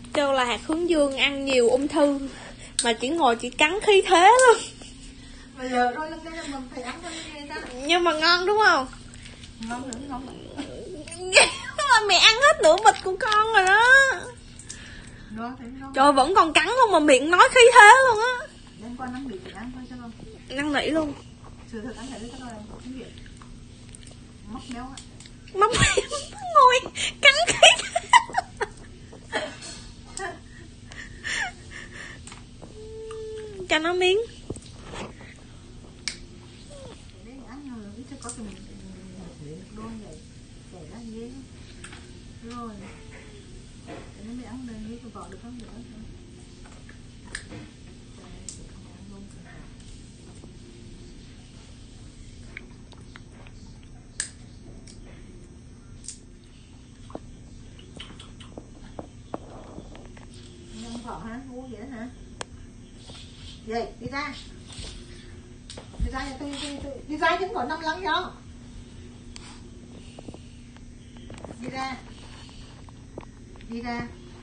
Kêu là hạt hướng dương ăn nhiều ung thư. Mà chỉ ngồi chỉ cắn khí thế luôn. Bây giờ thôi lúc đó mình phải ăn cho nó nghe đó. Nhưng mà ngon đúng không? Ngon nữa, ngon nữa. Mà mẹ ăn hết nửa bịch của con rồi đó. Ngon thì ngon. Trời vẫn còn cắn luôn mà miệng nói khí thế luôn á. Đem qua năn nỉ thì ăn thôi chứ không. Năn nỉ luôn. Sự thật ăn thử cho rồi không biết. Móc béo á. Mắm ngồi cắn khí thế. Cho nó miếng. Để ăn rồi chứ có cái mình luôn vậy. Để ra ghê. Rồi. Để nó mới ăn đây như tôi gọi được không được. Phở hả? Ngu vậy đó hả? Vậy, đi ra. Đi ra cho tôi đi ra chứ không có 5 lắng cho. Đi ra. Đi ra.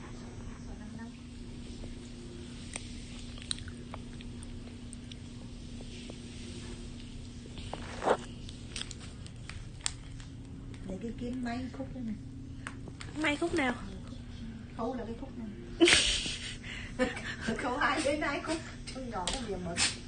Để cái kiếm máy khúc đây này. May khúc nào? Khâu là cái khúc này. Khâu hai đến hai khúc. Chân nhỏ cái gì mà